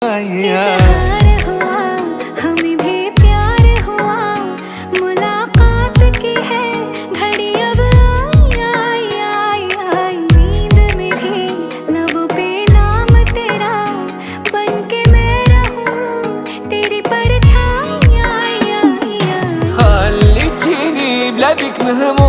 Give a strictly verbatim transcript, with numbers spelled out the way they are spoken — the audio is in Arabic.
हमें भी प्यार हुआ, मुलाकात की है घड़ी अब आई आई आई। नींद में भी लबों पे नाम तेरा, बन के मैं रहूं तेरी परछाई। خليتيني بلا بيك مهموم